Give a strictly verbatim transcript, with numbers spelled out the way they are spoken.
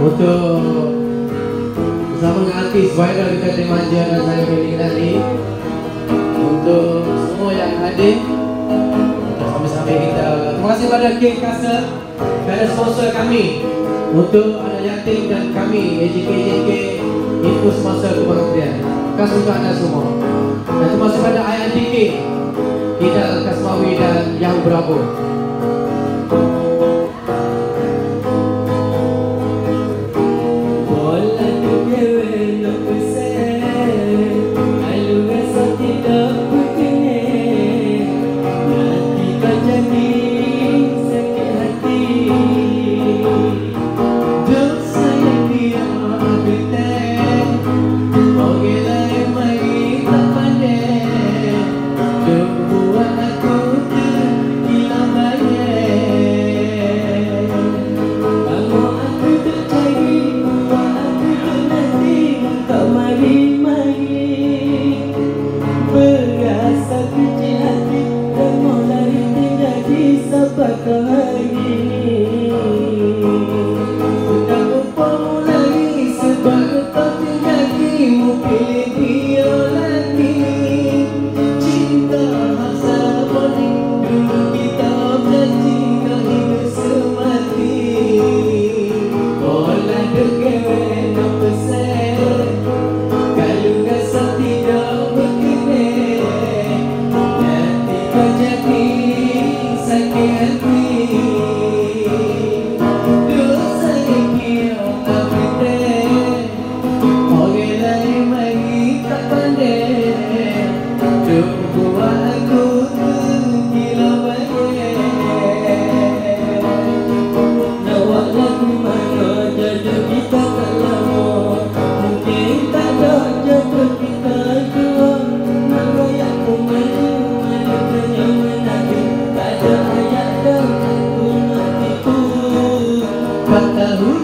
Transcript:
Untuk bersama dengan artis viral kita Dimanja dan saya Feli Kenali. Untuk semua yang hadir, untuk sambil-sambil kita, terima kasih pada King Castle kerana sponsor kami untuk anak yatim dan kami A J K A J K Info Semasa Kementerian. Terima kasih untuk anda semua. Dan terima kasih pada I R D K Hidal Kasmawi dan Yahoo Bravo. Tahu